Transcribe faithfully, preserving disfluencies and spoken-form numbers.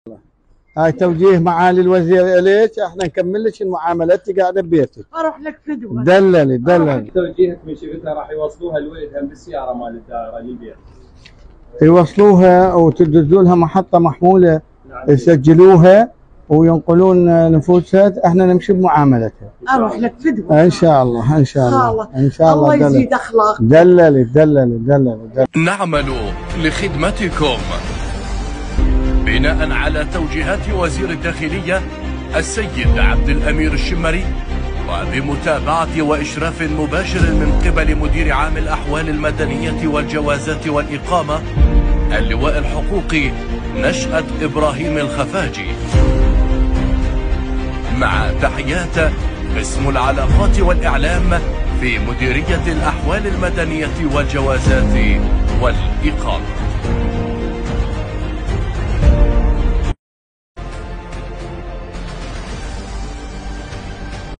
هاي توجيه معالي الوزير اليك، احنا نكمل لك المعاملات قاعده ببيتك. اروح لك فدوه. دللي دللي. توجيهك من شفتها راح يوصلوها لويدها بالسياره مال الدائره للبيت. يوصلوها وتدزوا لها محطه محموله، نعم. يسجلوها وينقلون نفوسها، احنا نمشي بمعاملتها. اروح لك فدوه. ان شاء الله ان شاء الله ان شاء الله. الله يزيد اخلاق. دللي دللي دللي. نعمل لخدمتكم بناء على توجيهات وزير الداخلية السيد عبد الأمير الشمري، وبمتابعة وإشراف مباشر من قبل مدير عام الأحوال المدنية والجوازات والإقامة اللواء الحقوقي نشأة إبراهيم الخفاجي، مع تحيات قسم العلاقات والإعلام في مديرية الأحوال المدنية والجوازات والإقامة.